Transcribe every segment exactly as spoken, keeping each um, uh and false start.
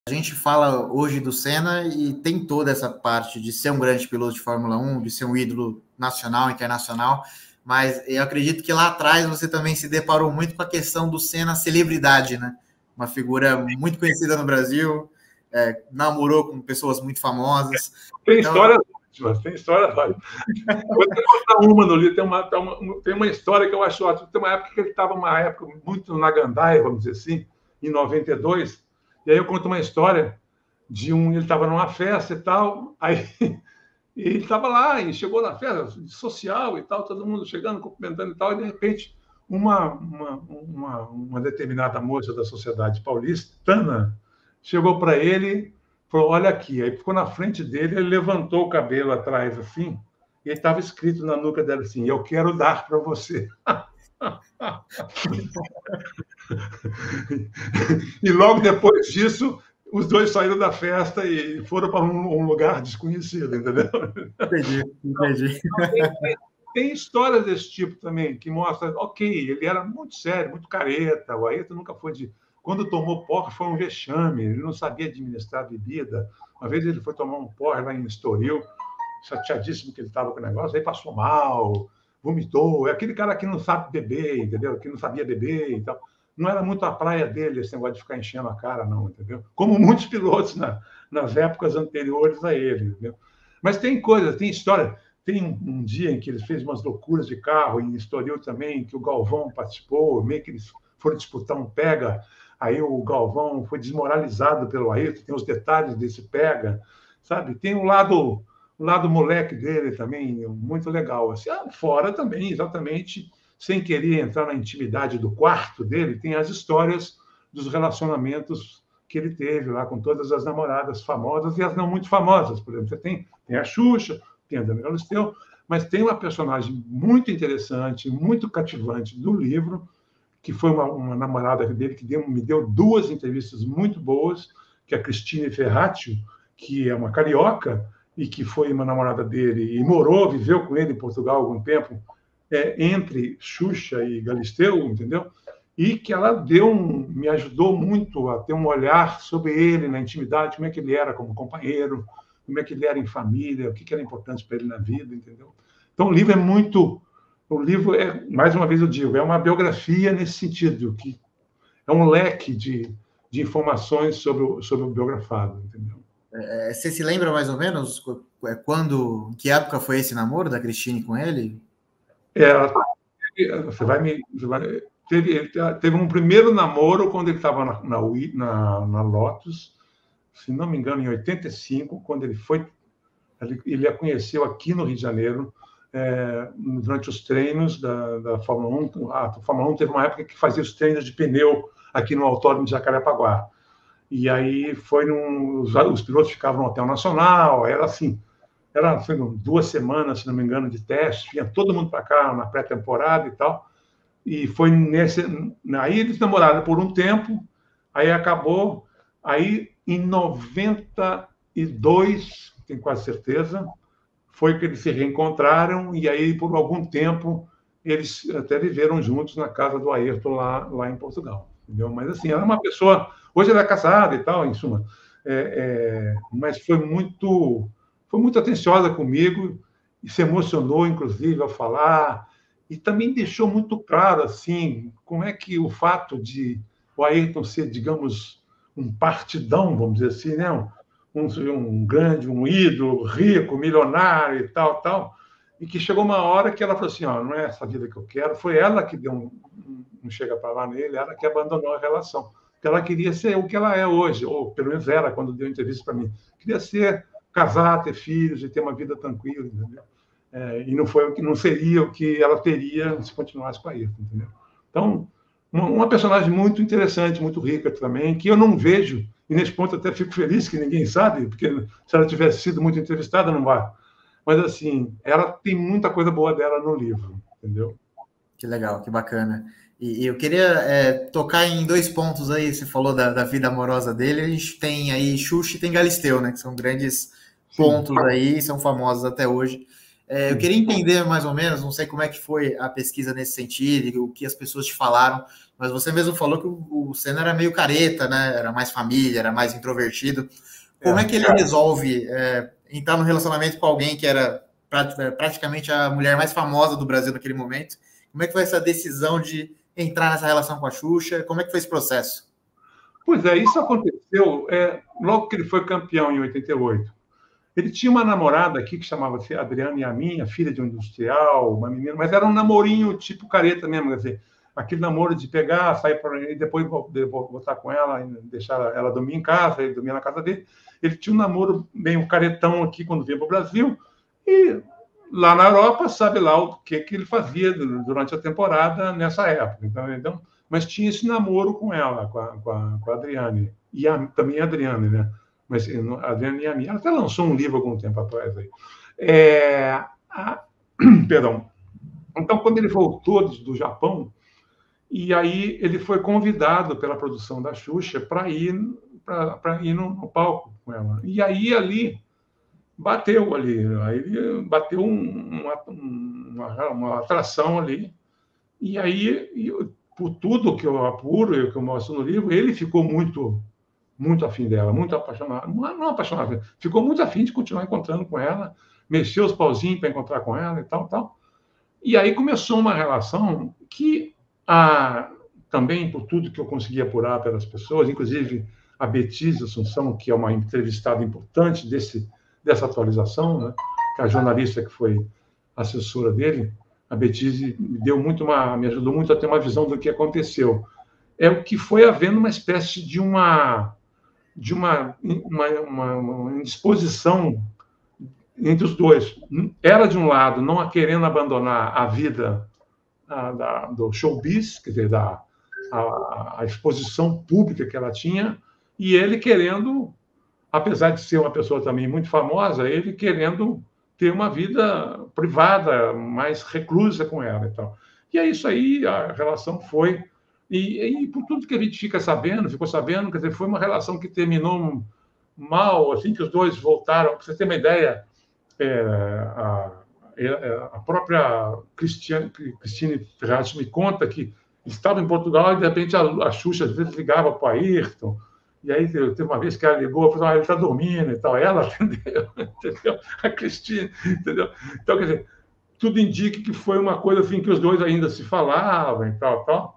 A gente fala hoje do Senna e tem toda essa parte de ser um grande piloto de Fórmula um, de ser um ídolo nacional, internacional, mas eu acredito que lá atrás você também se deparou muito com a questão do Senna celebridade, né? Uma figura muito conhecida no Brasil, é, namorou com pessoas muito famosas. Tem então... histórias ótimas, tem histórias ótimas. Vou te contar uma no livro, tem uma, tem, uma, tem uma história que eu acho ótima. Tem uma época que ele estava, uma época muito na gandaia, vamos dizer assim, em noventa e dois, e aí eu conto uma história de um, ele estava numa festa e tal, aí ele estava lá e chegou na festa social e tal, todo mundo chegando, cumprimentando e tal, e de repente uma, uma, uma, uma determinada moça da sociedade paulistana chegou para ele, falou, olha aqui, aí ficou na frente dele, ele levantou o cabelo atrás assim, e estava escrito na nuca dela assim, eu quero dar para você. E logo depois disso, os dois saíram da festa e foram para um, um lugar desconhecido, entendeu? Entendi, entendi. Tem, tem, tem histórias desse tipo também, que mostram, ok, ele era muito sério, muito careta, o Ayrton nunca foi de... Quando tomou porre, foi um vexame, ele não sabia administrar a bebida. Uma vez ele foi tomar um porre lá em Estoril, chateadíssimo que ele estava com o negócio, aí passou mal, vomitou. É aquele cara que não sabe beber, entendeu? Que não sabia beber e tal. Não era muito a praia dele esse negócio de ficar enchendo a cara, não, entendeu? Como muitos pilotos na, nas épocas anteriores a ele, entendeu? Mas tem coisa, tem história. Tem um, um dia em que ele fez umas loucuras de carro, em Estoril também, que o Galvão participou, meio que eles foram disputar um pega, aí o Galvão foi desmoralizado pelo Ayrton, tem os detalhes desse pega, sabe? Tem um lado, o lado moleque dele também, muito legal. Assim, fora também, exatamente... sem querer entrar na intimidade do quarto dele, tem as histórias dos relacionamentos que ele teve lá com todas as namoradas famosas e as não muito famosas. Por exemplo, você tem, tem a Xuxa, tem a Daniela Galisteu, mas tem uma personagem muito interessante, muito cativante do livro, que foi uma, uma namorada dele que deu, me deu duas entrevistas muito boas, que é a Cristine Ferraccio, que é uma carioca e que foi uma namorada dele e morou, viveu com ele em Portugal há algum tempo, É, entre Xuxa e Galisteu, entendeu? E que ela deu um, me ajudou muito a ter um olhar sobre ele na intimidade, como é que ele era como companheiro, como é que ele era em família, o que, que era importante para ele na vida, entendeu? Então o livro é muito, o livro é, mais uma vez eu digo, é uma biografia nesse sentido, que é um leque de, de informações sobre o, sobre o biografado, entendeu? É, você se lembra mais ou menos quando, em que época foi esse namoro da Cristine com ele? É, você vai me. Você vai, teve, teve um primeiro namoro quando ele estava na, na, na, na Lotus, se não me engano, em oitenta e cinco, quando ele foi. Ele, ele a conheceu aqui no Rio de Janeiro, é, durante os treinos da, da Fórmula um. A Fórmula um teve uma época que fazia os treinos de pneu aqui no Autódromo de Jacarepaguá. E aí foi num, os, os pilotos ficavam no Hotel Nacional, era assim. Era foi, duas semanas, se não me engano, de teste, vinha todo mundo para cá na pré-temporada e tal. E foi nesse. Aí eles namoraram por um tempo, aí acabou. Aí, em noventa e dois, tenho quase certeza, foi que eles se reencontraram, e aí, por algum tempo, eles até viveram juntos na casa do Ayrton, lá, lá em Portugal. Entendeu? Mas, assim, era uma pessoa. Hoje ela é casada e tal, em suma. É, é, mas foi muito. Foi muito atenciosa comigo e se emocionou, inclusive, ao falar. E também deixou muito claro, assim, como é que o fato de o Ayrton ser, digamos, um partidão, vamos dizer assim, né? um, um grande, um ídolo, rico, milionário e tal, tal, e que chegou uma hora que ela falou assim, ó, não é essa vida que eu quero. Foi ela que deu um, um chega para lá nele, ela que abandonou a relação. Porque ela queria ser o que ela é hoje, ou pelo menos era, quando deu entrevista para mim. Queria ser... casar, ter filhos e ter uma vida tranquila, entendeu? É, e não foi o que não seria o que ela teria se continuasse com a Ayrton, entendeu? Então, uma, uma personagem muito interessante, muito rica também, que eu não vejo, e nesse ponto até fico feliz que ninguém sabe, porque se ela tivesse sido muito entrevistada, não vai. Mas, assim, ela tem muita coisa boa dela no livro, entendeu? Que legal, que bacana. E, e eu queria é, tocar em dois pontos aí, você falou da, da vida amorosa dele, a gente tem aí Xuxa e tem Galisteu, né, que são grandes pontos aí, são famosos até hoje. É, eu queria entender mais ou menos, não sei como é que foi a pesquisa nesse sentido, o que as pessoas te falaram, mas você mesmo falou que o, o Senna era meio careta, né? Era mais família, era mais introvertido. Como é, é que ele resolve é, entrar no relacionamento com alguém que era praticamente a mulher mais famosa do Brasil naquele momento? Como é que foi essa decisão de entrar nessa relação com a Xuxa? Como é que foi esse processo? Pois é, isso aconteceu é, logo que ele foi campeão, em oitenta e oito. Ele tinha uma namorada aqui que chamava-se Adriana Yamin, filha de um industrial, uma menina, mas era um namorinho tipo careta mesmo, quer dizer, aquele namoro de pegar, sair por aí, depois voltar com ela, deixar ela dormir em casa, ele dormia na casa dele. Ele tinha um namoro meio caretão aqui quando vinha para o Brasil, e lá na Europa, sabe lá o que, que ele fazia durante a temporada nessa época. Então, então, mas tinha esse namoro com ela, com a, com a, com a Adriane, e a, também a Adriane, né? Mas a Adriane Yamin, ela até lançou um livro algum tempo atrás. Aí. É, a, perdão. Então, quando ele voltou do Japão, e aí ele foi convidado pela produção da Xuxa para ir, para ir no, no palco com ela. E aí, ali, bateu ali, aí bateu uma, uma, uma atração ali. E aí, eu, por tudo que eu apuro e que eu mostro no livro, ele ficou muito... muito afim dela, muito apaixonado, não, não apaixonado, ficou muito afim de continuar encontrando com ela, mexeu os pauzinhos para encontrar com ela e tal, tal. E aí começou uma relação que, ah, também por tudo que eu consegui apurar pelas pessoas, inclusive a Betise Assunção, que é uma entrevistada importante desse, dessa atualização, né, que é a jornalista que foi assessora dele, a Betise me deu muito uma, me ajudou muito a ter uma visão do que aconteceu. É o que foi havendo uma espécie de uma de uma, uma, uma, uma indisposição entre os dois. Ela, de um lado, não querendo abandonar a vida a, da, do showbiz, quer dizer, da, a, a exposição pública que ela tinha, e ele querendo, apesar de ser uma pessoa também muito famosa, ele querendo ter uma vida privada, mais reclusa com ela e tal. E é isso aí, a relação foi... E, e por tudo que a gente fica sabendo, ficou sabendo, quer dizer, foi uma relação que terminou mal, assim que os dois voltaram. Para você ter uma ideia, é, a, a própria Cristiane, Cristine Ferraz me conta que estava em Portugal e, de repente, a, a Xuxa às vezes ligava para o Ayrton. E aí teve uma vez que ela ligou e falou: ah, ele está dormindo e tal. Ela atendeu, entendeu? A Cristine, entendeu? Então, quer dizer, tudo indica que foi uma coisa assim que os dois ainda se falavam e tal, tal.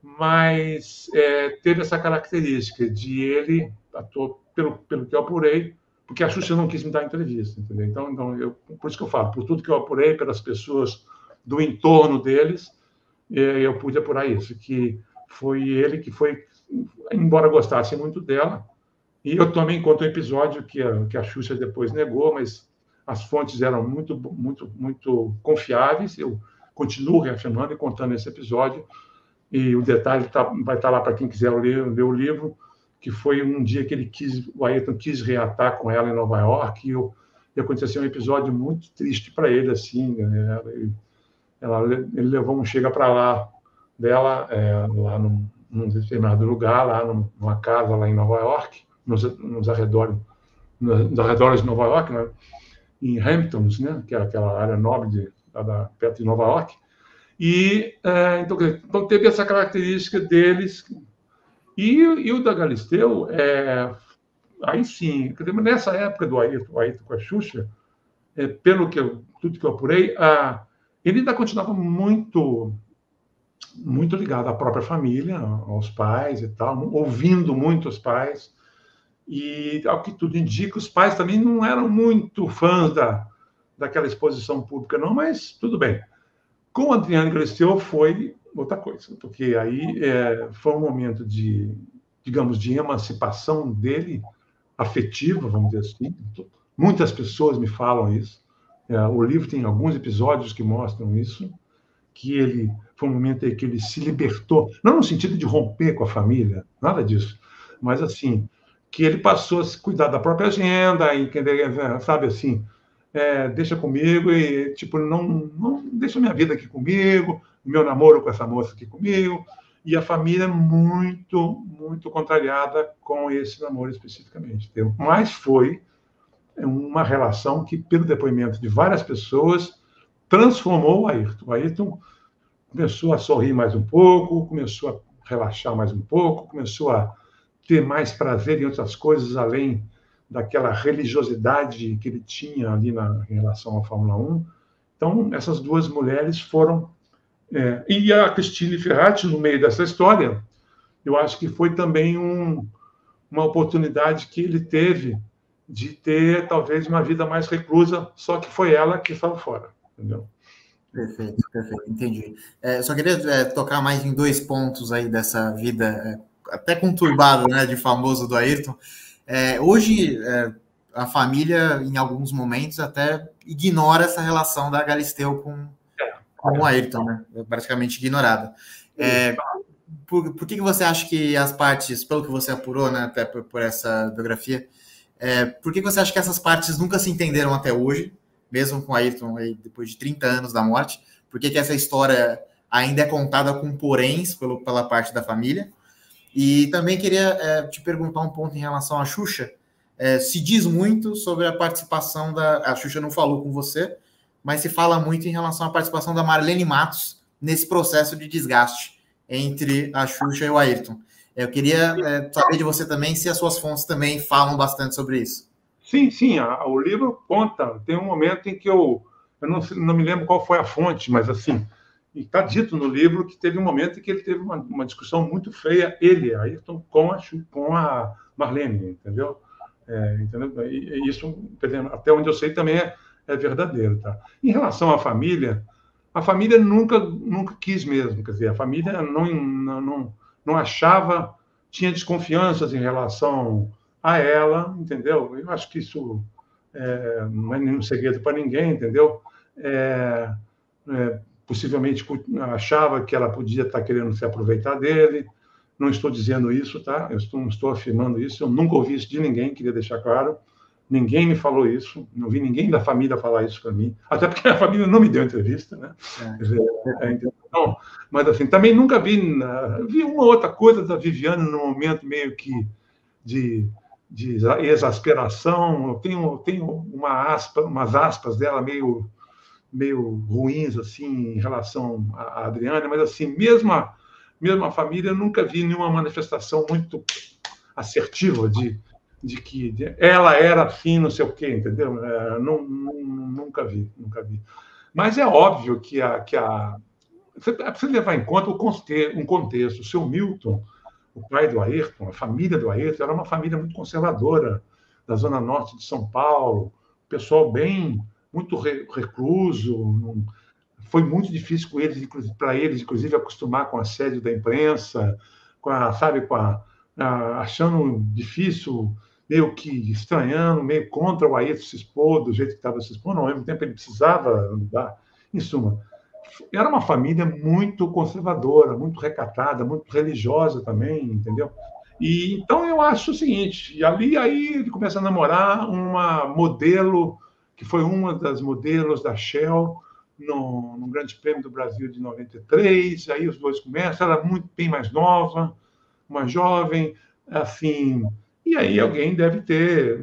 Mas é, teve essa característica de ele, pelo, pelo que eu apurei, porque a Xuxa não quis me dar entrevista, entendeu? Então, então eu, por isso que eu falo, por tudo que eu apurei, pelas pessoas do entorno deles, eu pude apurar isso, que foi ele que foi, embora gostasse muito dela, e eu também conto um episódio que a, que a Xuxa depois negou, mas as fontes eram muito, muito, muito confiáveis, eu continuo reafirmando e contando esse episódio. E o detalhe tá, vai estar lá para quem quiser ler, ler o livro, que foi um dia que ele quis, o Ayrton quis reatar com ela em Nova York, e, eu, e aconteceu um episódio muito triste para ele, assim, né? Ela, ele levou um chega para lá dela, é, lá num, num determinado lugar, lá numa casa lá em Nova York, nos, nos, arredores, nos arredores de Nova York, né? Em Hamptons, né? Que é aquela área nobre de, da, da, perto de Nova York. E é, então, então teve essa característica deles. E, e o da Galisteu, é, aí sim, nessa época do Ayrton, Ayrton com a Xuxa, é, pelo que eu, tudo que eu apurei, a, ele ainda continuava muito, muito ligado à própria família, aos pais e tal, ouvindo muito os pais. E, ao que tudo indica, os pais também não eram muito fãs da, daquela exposição pública, não, mas tudo bem. Com a Adriane Galisteu foi outra coisa, porque aí é, foi um momento de, digamos, de emancipação dele, afetiva, vamos dizer assim. Muitas pessoas me falam isso. É, o livro tem alguns episódios que mostram isso, que ele foi um momento em que ele se libertou, não no sentido de romper com a família, nada disso, mas assim, que ele passou a se cuidar da própria agenda, e, sabe assim, É, deixa comigo e, tipo, não, não deixa minha vida aqui comigo, meu namoro com essa moça aqui comigo, e a família muito, muito contrariada com esse namoro especificamente. Mas foi uma relação que, pelo depoimento de várias pessoas, transformou o Ayrton. O Ayrton começou a sorrir mais um pouco, começou a relaxar mais um pouco, começou a ter mais prazer em outras coisas, além daquela religiosidade que ele tinha ali na, em relação à Fórmula um. Então, essas duas mulheres foram... É, e a Christine Ferrati, no meio dessa história, eu acho que foi também um, uma oportunidade que ele teve de ter, talvez, uma vida mais reclusa, só que foi ela que saiu fora, entendeu? Perfeito, perfeito, entendi. É, só queria é, tocar mais em dois pontos aí dessa vida é, até conturbada, né, de famoso do Ayrton. É, hoje, é, a família, em alguns momentos, até ignora essa relação da Galisteu com, com o Ayrton, né? É praticamente ignorada. É, por, por que, que você acha que as partes, pelo que você apurou, né, até por, por essa biografia, é, por que, que você acha que essas partes nunca se entenderam até hoje? Mesmo com Ayrton, aí, depois de trinta anos da morte, por que, que essa história ainda é contada com poréns pelo, pela parte da família? E também queria é, te perguntar um ponto em relação à Xuxa. É, se diz muito sobre a participação da... A Xuxa não falou com você, mas se fala muito em relação à participação da Marlene Matos nesse processo de desgaste entre a Xuxa e o Ayrton. Eu queria é, saber de você também se as suas fontes também falam bastante sobre isso. Sim, sim, a, o livro conta. Tem um momento em que eu, eu não, não me lembro qual foi a fonte, mas assim, está dito no livro que teve um momento em que ele teve uma, uma discussão muito feia, ele, Ayrton, com a, com a Marlene, entendeu? É, entendeu? E, e isso, até onde eu sei, também é, é verdadeiro. Tá? Em relação à família, a família nunca, nunca quis mesmo, quer dizer, a família não, não, não, não achava, tinha desconfianças em relação a ela, entendeu? Eu acho que isso é, não é nenhum segredo para ninguém, entendeu? É, é, possivelmente achava que ela podia estar querendo se aproveitar dele. Não estou dizendo isso, tá? Eu estou, não estou afirmando isso. Eu nunca ouvi isso de ninguém, queria deixar claro. Ninguém me falou isso. Não vi ninguém da família falar isso para mim. Até porque a família não me deu entrevista, né? É. É, então, mas assim, também nunca vi... Vi uma outra coisa da Viviane no momento meio que de... de exasperação. Eu tenho, tenho uma aspa, umas aspas dela meio, meio ruins assim, em relação à Adriane, mas assim, mesmo a, mesmo a família, eu nunca vi nenhuma manifestação muito assertiva de, de que ela era assim, não sei o quê, entendeu? É, não, não, nunca vi, nunca vi. Mas é óbvio que a... Que a você precisa levar em conta um contexto. O seu Milton, o pai do Ayrton, a família do Ayrton, era uma família muito conservadora, da zona norte de São Paulo, pessoal bem, muito recluso. Foi muito difícil com eles, para eles, inclusive, acostumar com a sede da imprensa, com a, sabe, com a, a, achando difícil, meio que estranhando, meio contra o Ayrton se expor do jeito que estava se expondo, ao mesmo tempo ele precisava dar. Em suma, era uma família muito conservadora, muito recatada, muito religiosa também, entendeu? E então eu acho o seguinte, e ali aí ele começa a namorar uma modelo que foi uma das modelos da Shell no, no Grande Prêmio do Brasil de noventa e três. Aí os dois começam, ela é muito bem mais nova, uma jovem, assim, e aí alguém deve ter,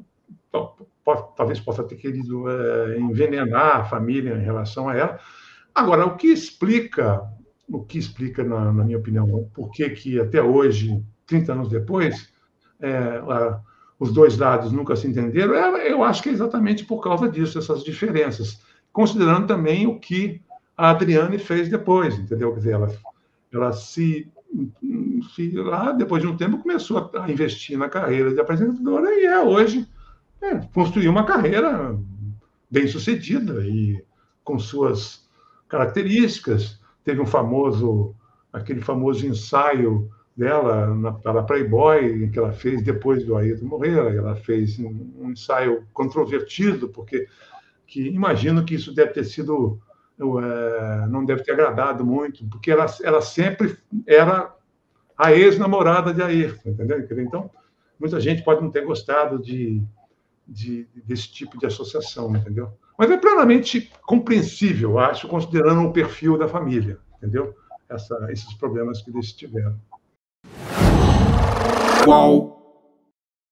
talvez possa ter querido é, envenenar a família em relação a ela. Agora, o que explica, o que explica, na, na minha opinião, por que que até hoje, trinta anos depois, é, a, os dois lados nunca se entenderam, é, eu acho que é exatamente por causa disso, essas diferenças, considerando também o que a Adriane fez depois, entendeu? Quer dizer, ela, ela se, se, lá, depois de um tempo, começou a investir na carreira de apresentadora e é hoje é, construiu uma carreira bem-sucedida e com suas características. Teve um famoso, aquele famoso ensaio dela na, para Playboy, que ela fez depois do Ayrton morrer. Ela fez um, um ensaio controvertido, porque que, imagino que isso deve ter sido, é, não deve ter agradado muito, porque ela, ela sempre era a ex-namorada de Ayrton, entendeu? Então, muita gente pode não ter gostado de, de, desse tipo de associação, entendeu? Mas é plenamente compreensível, acho, considerando o perfil da família, entendeu? Essa, esses problemas que eles tiveram. Qual